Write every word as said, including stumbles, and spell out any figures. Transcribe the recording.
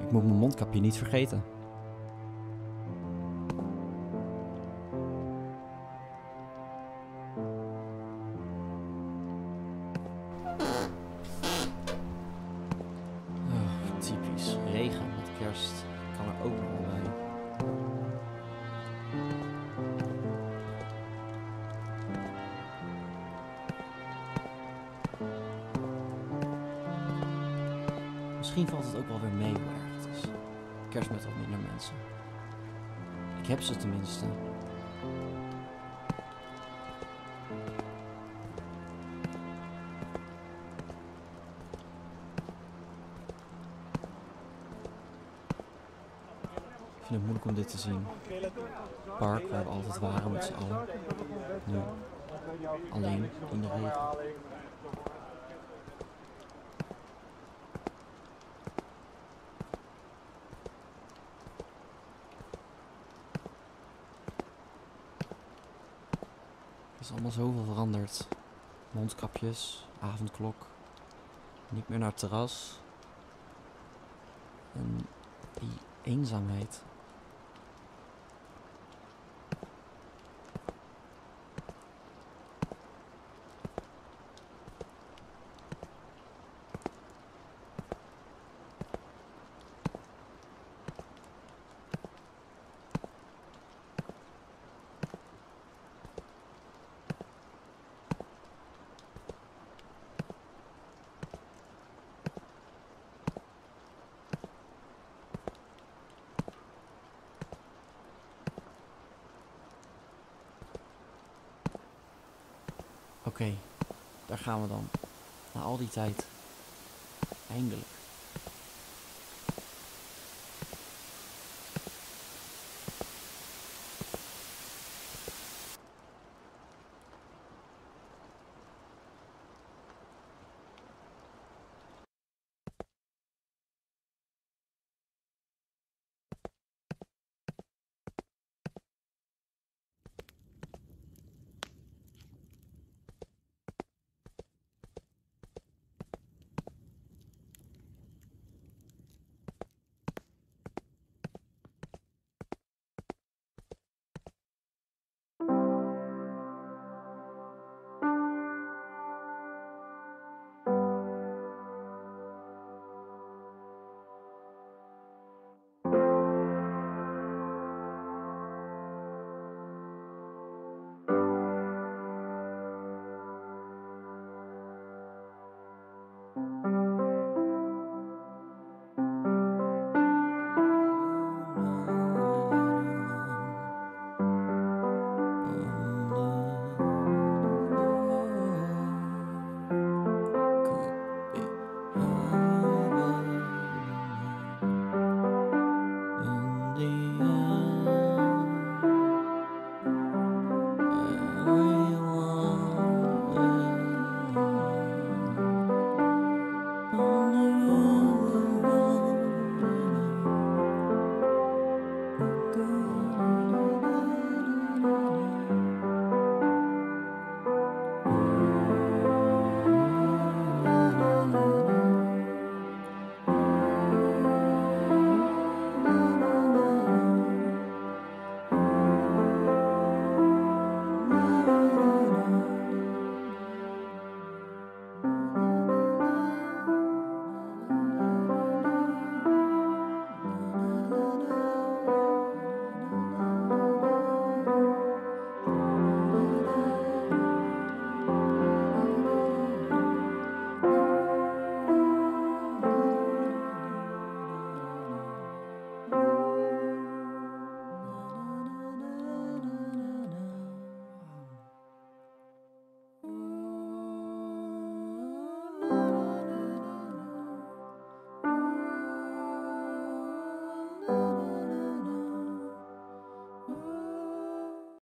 Ik moet mijn mondkapje niet vergeten. Oh, typisch. Regen met kerst kan er ook nog wel bij. Misschien valt het ook wel weer mee hoe erg het is. Kerst met wat minder mensen. Ik heb ze tenminste. Ik vind het moeilijk om dit te zien. Park waar we altijd waren met z'n allen. Nu alleen in de regen. Er is allemaal zoveel veranderd. Mondkapjes, avondklok, niet meer naar het terras. En die eenzaamheid. Oké, okay, daar gaan we dan. Na al die tijd. Eindelijk.